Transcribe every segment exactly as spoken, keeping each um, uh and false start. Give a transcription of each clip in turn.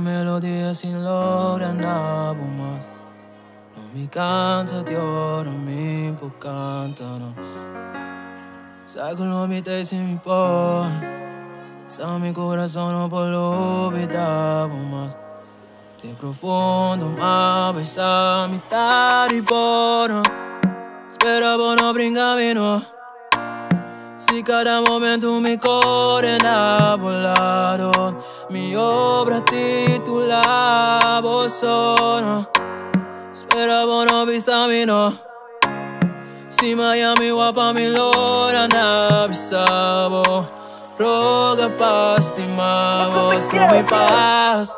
melodía sin lograr nada más. No me cansa de ahora mi por cantar, no. Sai con lo mi te si mi poi. Sa mi corazón no puedo olvidar más. De profundo ma besa mi tari buono. Speravo no brincavi no. Si cada momento mi cuore innavolato. Mi obra titolavo sono. Speravo no bisami no. Si Miami guapa mi lora n'avvisavo. Roga pastimavo su mi paz.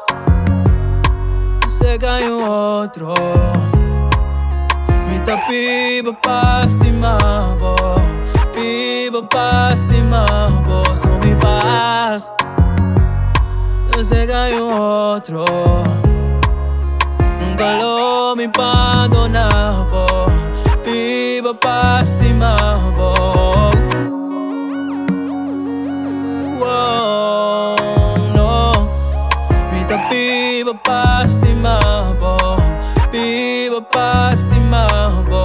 Se cae un otro. Mi tapivo pastimavo. Vivo pastimavo su mi paz. Se cae un otro. Nunca lo mi abbandonavo. Vivo pastimavo. Wow, no. Mi tapivo pastimavo. Vivo pastimavo.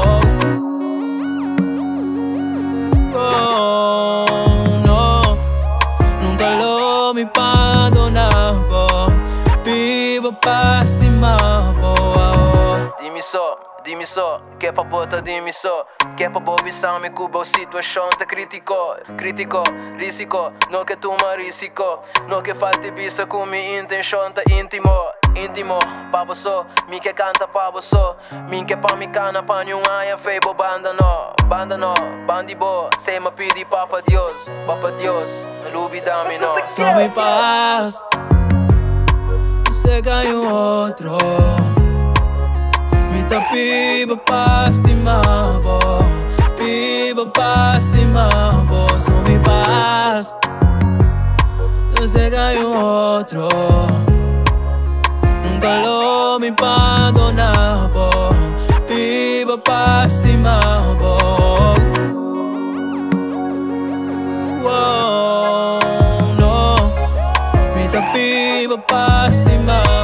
Oh, no. Nunca lo mi abbandonavo. Vivo pastimavo. Dimmi so, dimmi so, che pa bota dimmi so. Che pa bobi sami cubo situazione te critico. Critico, risico, no che tu ma risico. No che fatti bisa come intention te intimo. Intimo, pabo so, mi che canta pabo so. Min che pa mi cana pa nyung aia febo banda no. Banda no, bandi bo, sei ma pidi papa Dios. Papa Dios, lubi dami no. So mi paz. Se cae un otro. Mi tapivo pastimavo. Vivo pastimavo. So mi paz. Se cae un otro. Nunca lo mi abbandonavo. Vivo pastimavo. Wow, no. Mi tapivo pastimavo.